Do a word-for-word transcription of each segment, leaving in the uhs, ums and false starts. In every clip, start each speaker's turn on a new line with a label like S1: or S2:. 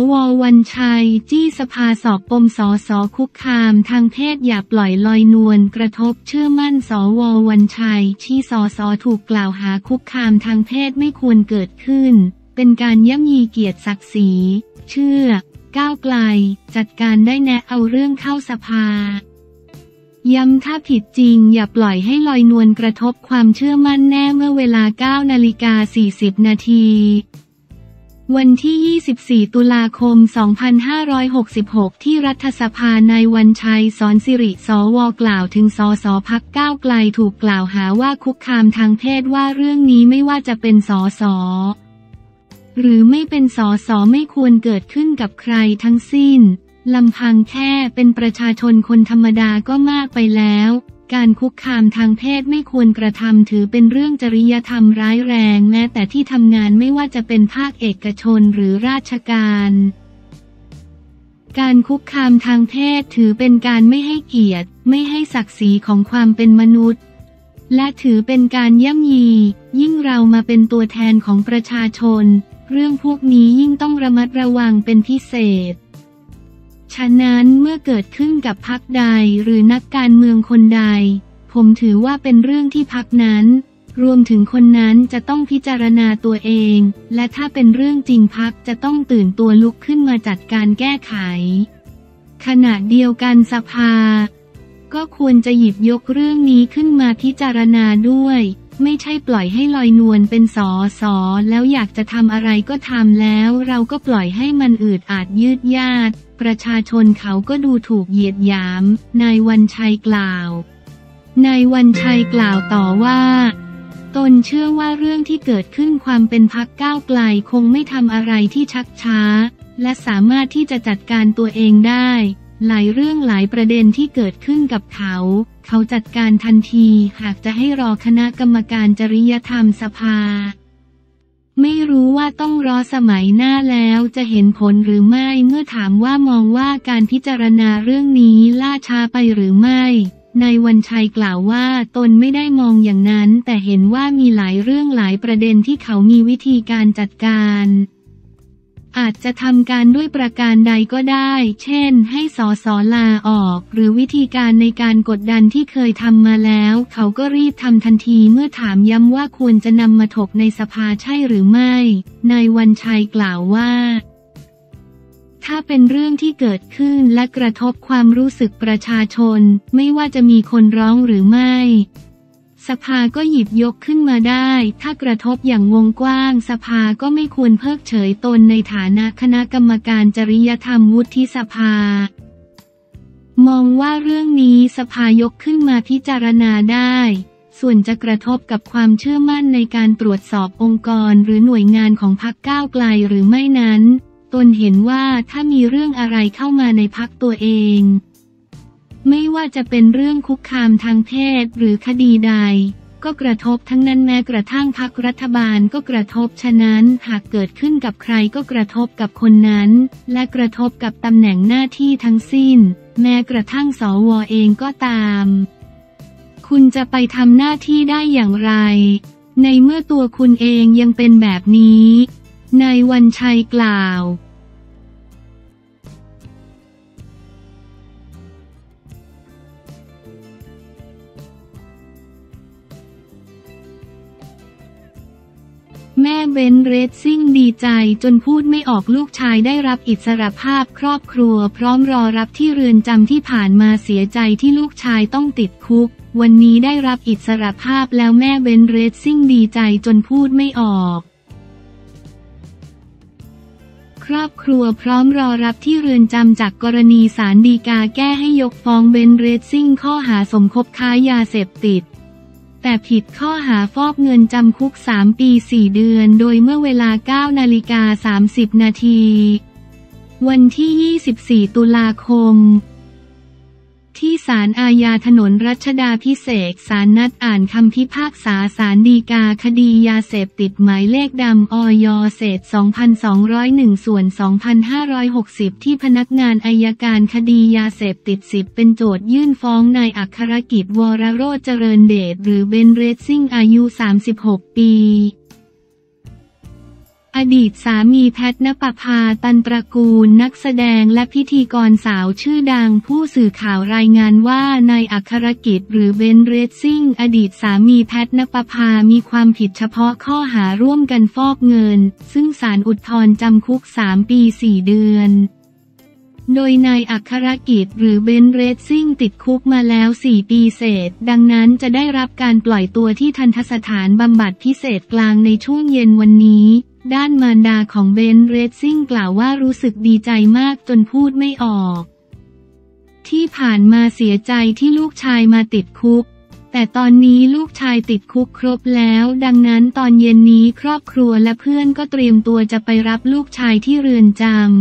S1: ว.วัญชัยจี้สภาสอบปมสสคุกคามทางเพศอย่าปล่อยลอยนวลกระทบเชื่อมั่นสว.วัญชัยที่สสถูกกล่าวหาคุกคามทางเพศไม่ควรเกิดขึ้นเป็นการย่ำยีเกียรติศักดิ์ศรีเชื่อก้าวไกลจัดการได้แนะเอาเรื่องเข้าสภาย้ำถ้าผิดจริงอย่าปล่อยให้ลอยนวลกระทบความเชื่อมั่นแน่เมื่อเวลา เก้านาฬิกาสี่สิบนาทีวันที่ ยี่สิบสี่ ตุลาคม สองพันห้าร้อยหกสิบหก ที่รัฐสภานายวัญชัย สอนสิริ สว.กล่าวถึงสสพรรคก้าวไกลถูกกล่าวหาว่าคุกคามทางเพศว่าเรื่องนี้ไม่ว่าจะเป็นสสหรือไม่เป็นสสไม่ควรเกิดขึ้นกับใครทั้งสิ้นลำพังแค่เป็นประชาชนคนธรรมดาก็มากไปแล้วการคุกคามทางเพศไม่ควรกระทำถือเป็นเรื่องจริยธรรมร้ายแรงแม้แต่ที่ทำงานไม่ว่าจะเป็นภาคเอกชนหรือราชการการคุกคามทางเพศถือเป็นการไม่ให้เกียรติไม่ให้ศักดิ์ศรีของความเป็นมนุษย์และถือเป็นการย่ำยียิ่งเรามาเป็นตัวแทนของประชาชนเรื่องพวกนี้ยิ่งต้องระมัดระวังเป็นพิเศษฉะนั้นเมื่อเกิดขึ้นกับพรรคใดหรือนักการเมืองคนใดผมถือว่าเป็นเรื่องที่พรรคนั้นรวมถึงคนนั้นจะต้องพิจารณาตัวเองและถ้าเป็นเรื่องจริงพรรคจะต้องตื่นตัวลุกขึ้นมาจัดการแก้ไขขณะเดียวกันสภาก็ควรจะหยิบยกเรื่องนี้ขึ้นมาพิจารณาด้วยไม่ใช่ปล่อยให้ลอยนวลเป็นสอสอแล้วอยากจะทำอะไรก็ทำแล้วเราก็ปล่อยให้มันอืดอาดยืดยาดประชาชนเขาก็ดูถูกเหยียดหยามนายวัญชัยกล่าวนายวัญชัยกล่าวต่อว่าตนเชื่อว่าเรื่องที่เกิดขึ้นความเป็นพรรคก้าวไกลคงไม่ทำอะไรที่ชักช้าและสามารถที่จะจัดการตัวเองได้หลายเรื่องหลายประเด็นที่เกิดขึ้นกับเขาเขาจัดการทันทีหากจะให้รอคณะกรรมการจริยธรรมสภาไม่รู้ว่าต้องรอสมัยหน้าแล้วจะเห็นผลหรือไม่เมื่อถามว่ามองว่าการพิจารณาเรื่องนี้ล่าช้าไปหรือไม่นายวัญชัยกล่าวว่าตนไม่ได้มองอย่างนั้นแต่เห็นว่ามีหลายเรื่องหลายประเด็นที่เขามีวิธีการจัดการอาจจะทำการด้วยประการใดก็ได้เช่นให้สสลาออกหรือวิธีการในการกดดันที่เคยทำมาแล้วเขาก็รีบทำทันทีเมื่อถามย้ำว่าควรจะนำมาถกในสภาใช่หรือไม่นายวัญชัยกล่าวว่าถ้าเป็นเรื่องที่เกิดขึ้นและกระทบความรู้สึกประชาชนไม่ว่าจะมีคนร้องหรือไม่สภาก็หยิบยกขึ้นมาได้ถ้ากระทบอย่างวงกว้างสภาก็ไม่ควรเพิกเฉยตนในฐานะคณะกรรมการจริยธรรมวุฒิสภามองว่าเรื่องนี้สภายกขึ้นมาพิจารณาได้ส่วนจะกระทบกับความเชื่อมั่นในการตรวจสอบองค์กรหรือหน่วยงานของพรรคก้าวไกลหรือไม่นั้นตนเห็นว่าถ้ามีเรื่องอะไรเข้ามาในพรรคตัวเองไม่ว่าจะเป็นเรื่องคุกคามทางเพศหรือคดีใดก็กระทบทั้งนั้นแม้กระทั่งพรรครัฐบาลก็กระทบฉะนั้นหากเกิดขึ้นกับใครก็กระทบกับคนนั้นและกระทบกับตำแหน่งหน้าที่ทั้งสิ้นแม้กระทั่งสว.เองก็ตามคุณจะไปทำหน้าที่ได้อย่างไรในเมื่อตัวคุณเองยังเป็นแบบนี้นายวัญชัยกล่าวแม่เบนซ์เรซซิ่งดีใจจนพูดไม่ออกลูกชายได้รับอิสรภาพครอบครัวพร้อมรอรับที่เรือนจำที่ผ่านมาเสียใจที่ลูกชายต้องติดคุกวันนี้ได้รับอิสรภาพแล้วแม่เบนซ์เรซซิ่งดีใจจนพูดไม่ออกครอบครัวพร้อมรอรับที่เรือนจำจากกรณีศาลฎีกาแก้ให้ยกฟ้องเบนซ์เรซซิ่งข้อหาสมคบค้ายาเสพติดแต่ผิดข้อหาฟอกเงินจำคุกสามปีสี่เดือนโดยเมื่อเวลา เก้านาฬิกาสามสิบนาทีวันที่ ยี่สิบสี่ ตุลาคมที่ศาลอาญาถนนรัชดาภิเษกศาลนัดอ่านคำพิพากษาศาลฎีกาคดียาเสพติดหมายเลขดำอย.เศษ สองพันสองร้อยเอ็ด ส่วน สองพันห้าร้อยหกสิบ ที่พนักงานอัยการคดียาเสพติดสิบเป็นโจทยื่นฟ้องนายอัครกิจวรโรจน์เจริญเดชหรือเบนซ์เรซซิ่งอายุสามสิบหกปีอดีตสามีแพทณปภาตันตระกูลนักแสดงและพิธีกรสาวชื่อดังผู้สื่อข่าวรายงานว่านายอัครกิจหรือเบนซ์ เรซซิ่งอดีตสามีแพทณปภามีความผิดเฉพาะข้อหาร่วมกันฟอกเงินซึ่งศาลอุทธรณ์จำคุกสามปีสี่เดือนโดยนายอัครกิจหรือเบนซ์ เรซซิ่งติดคุกมาแล้วสี่ปีเศษดังนั้นจะได้รับการปล่อยตัวที่ทันตสถานบำบัดพิเศษกลางในช่วงเย็นวันนี้ด้านมารดาของเบนซ์ เรซซิ่งกล่าวว่ารู้สึกดีใจมากจนพูดไม่ออกที่ผ่านมาเสียใจที่ลูกชายมาติดคุกแต่ตอนนี้ลูกชายติดคุกครบแล้วดังนั้นตอนเย็นนี้ครอบครัวและเพื่อนก็เตรียมตัวจะไปรับลูกชายที่เรือนจำ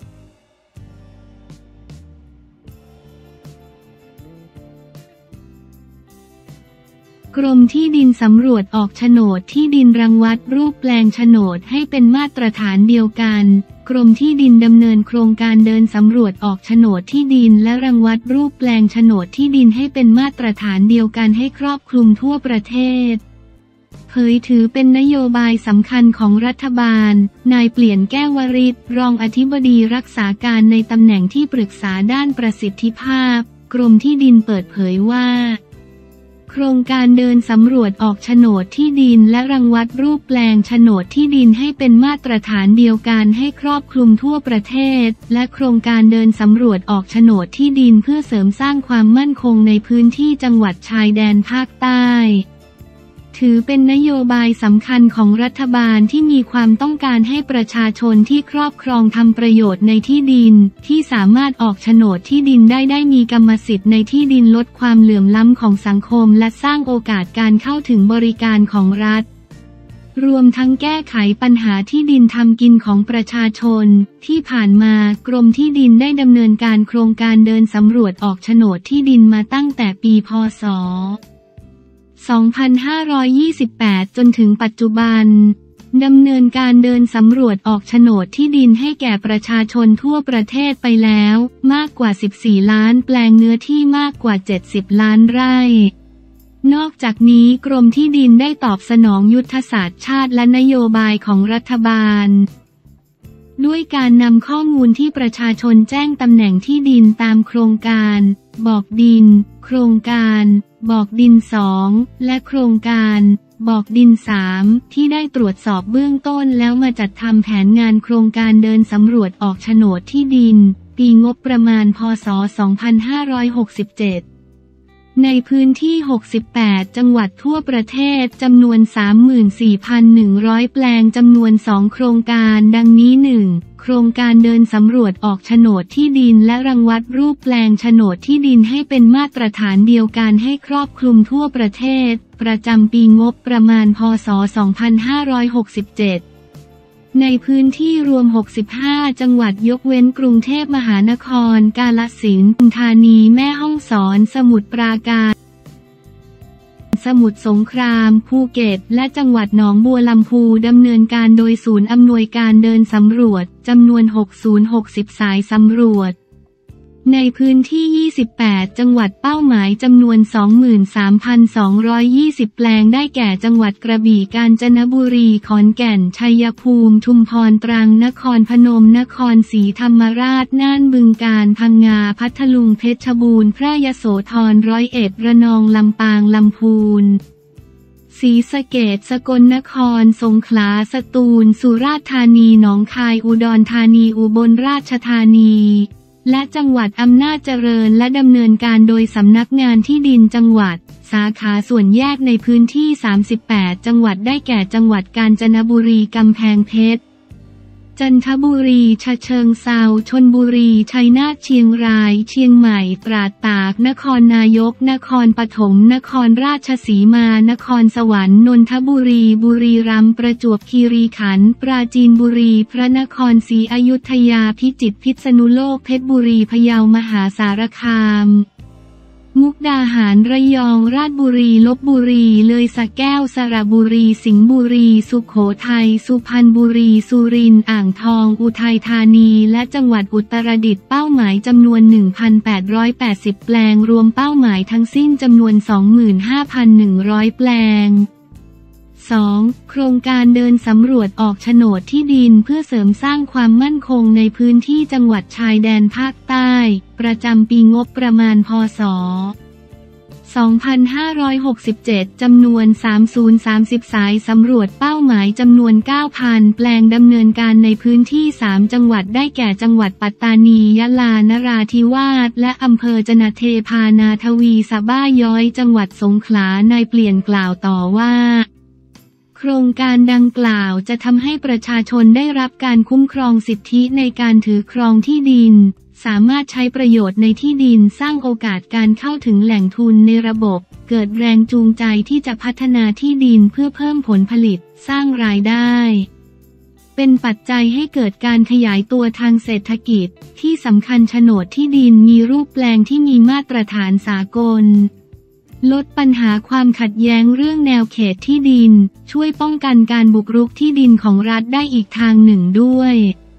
S1: กรมที่ดินสำรวจออกโฉนดที่ดินรังวัดรูปแปลงโฉนดให้เป็นมาตรฐานเดียวกันกรมที่ดินดำเนินโครงการเดินสำรวจออกโฉนดที่ดินและรังวัดรูปแปลงโฉนดที่ดินให้เป็นมาตรฐานเดียวกันให้ครอบคลุมทั่วประเทศเผยถือเป็นนโยบายสำคัญของรัฐบาลนายเปลี่ยนแก้ววริศรองอธิบดีรักษาการในตำแหน่งที่ปรึกษาด้านประสิทธิภาพกรมที่ดินเปิดเผยว่าโครงการเดินสำรวจออกโฉนดที่ดินและรังวัดรูปแปลงโฉนดที่ดินให้เป็นมาตรฐานเดียวกันให้ครอบคลุมทั่วประเทศและโครงการเดินสำรวจออกโฉนดที่ดินเพื่อเสริมสร้างความมั่นคงในพื้นที่จังหวัดชายแดนภาคใต้ถือเป็นนโยบายสำคัญของรัฐบาลที่มีความต้องการให้ประชาชนที่ครอบครองทำประโยชน์ในที่ดินที่สามารถออกโฉนดที่ดินได้ได้มีกรรมสิทธิ์ในที่ดินลดความเหลื่อมล้ำของสังคมและสร้างโอกาสการเข้าถึงบริการของรัฐรวมทั้งแก้ไขปัญหาที่ดินทำกินของประชาชนที่ผ่านมากรมที่ดินได้ดำเนินการโครงการเดินสำรวจออกโฉนดที่ดินมาตั้งแต่ปีพ.ศ. สองพันห้าร้อยยี่สิบแปด จนถึงปัจจุบันดำเนินการเดินสำรวจออกโฉนดที่ดินให้แก่ประชาชนทั่วประเทศไปแล้วมากกว่าสิบสี่ล้านแปลงเนื้อที่มากกว่าเจ็ดสิบล้านไร่นอกจากนี้กรมที่ดินได้ตอบสนองยุทธศาสตร์ชาติและนโยบายของรัฐบาลด้วยการนำข้อมูลที่ประชาชนแจ้งตำแหน่งที่ดินตามโครงการบอกดินโครงการบอกดินสองและโครงการบอกดินสามที่ได้ตรวจสอบเบื้องต้นแล้วมาจัดทำแผนงานโครงการเดินสำรวจออกโฉนดที่ดินปีงบประมาณพ.ศ. สองพันห้าร้อยหกสิบเจ็ดในพื้นที่หกสิบแปดจังหวัดทั่วประเทศจำนวน สามหมื่นสี่พันหนึ่งร้อย แปลงจำนวนสองโครงการดังนี้ หนึ่ง โครงการเดินสำรวจออกโฉนดที่ดินและรังวัดรูปแปลงโฉนดที่ดินให้เป็นมาตรฐานเดียวกันให้ครอบคลุมทั่วประเทศประจำปีงบประมาณพ.ศ. สองพันห้าร้อยหกสิบเจ็ดในพื้นที่รวมหกสิบห้าจังหวัดยกเว้นกรุงเทพมหานครกาฬสินธุ์ปทุมธานีแม่ฮ่องสอนสมุทรปราการสมุทรสงครามภูเก็ตและจังหวัดหนองบัวลำพูดำเนินการโดยศูนย์อำนวยการเดินสำรวจจำนวนหกศูนย์หกสิบสายสำรวจในพื้นที่ยี่สิบแปดจังหวัดเป้าหมายจำนวน สองหมื่นสามพันสองร้อยยี่สิบ แปลงได้แก่จังหวัดกระบี่กาญจนบุรีขอนแก่นชัยภูมิชุมพรตรังนครพนมนครศรีธรรมราชน่านบึงกาฬพังงาพัทลุงเพชรบูรณ์แพร่ยโสธรร้อยเอ็ดระนองลำปางลำพูนศรีสะเกษสกลนครสงขลาสตูลสุราษฎร์ธานีหนองคายอุดรธานีอุบลราชธานีและจังหวัดอำนาจเจริญและดำเนินการโดยสำนักงานที่ดินจังหวัดสาขาส่วนแยกในพื้นที่สามสิบแปดจังหวัดได้แก่จังหวัดกาญจนบุรีกำแพงเพชรจันทบุรีฉะเชิงเทราชลบุรีชัยนาทเชียงรายเชียงใหม่ตราดตากนครนายกนครปฐมนครราชสีมานครสวรรค์นนทบุรีบุรีรัมย์ประจวบคีรีขันธ์ปราจีนบุรีพระนครศรีอยุธยาพิจิตรพิษณุโลกเพชรบุรีพะเยามหาสารคามมุกดาหารระยองราชบุรีลพบุรีเลยสระแก้วสระบุรีสิงห์บุรีสุโขทัยสุพรรณบุรีสุรินทร์อ่างทองอุทัยธานีและจังหวัดอุตรดิตถ์เป้าหมายจำนวน หนึ่งพันแปดร้อยแปดสิบ แปลงรวมเป้าหมายทั้งสิ้นจำนวน สองหมื่นห้าพันหนึ่งร้อย แปลงสอง. โครงการเดินสำรวจออกโฉนดที่ดินเพื่อเสริมสร้างความมั่นคงในพื้นที่จังหวัดชายแดนภาคใต้ประจำปีงบประมาณพ.ศ. สองพันห้าร้อยหกสิบเจ็ด จำนวน สามพันสามสิบ สายสำรวจเป้าหมายจำนวน เก้าพัน แปลงดำเนินการในพื้นที่ สาม จังหวัดได้แก่จังหวัดปัตตานียะลานราธิวาสและอำเภอจนะเทพานาทวีสะบ้าย้อยจังหวัดสงขลานายเปลี่ยนกล่าวต่อว่าโครงการดังกล่าวจะทำให้ประชาชนได้รับการคุ้มครองสิทธิในการถือครองที่ดินสามารถใช้ประโยชน์ในที่ดินสร้างโอกาสการเข้าถึงแหล่งทุนในระบบเกิดแรงจูงใจที่จะพัฒนาที่ดินเพื่อเพิ่มผลผลิตสร้างรายได้เป็นปัจจัยให้เกิดการขยายตัวทางเศรษฐกิจที่สำคัญโฉนดที่ดินมีรูปแปลงที่มีมาตรฐานสากลลดปัญหาความขัดแย้งเรื่องแนวเขตที่ดินช่วยป้องกันการบุกรุกที่ดินของรัฐได้อีกทางหนึ่งด้วย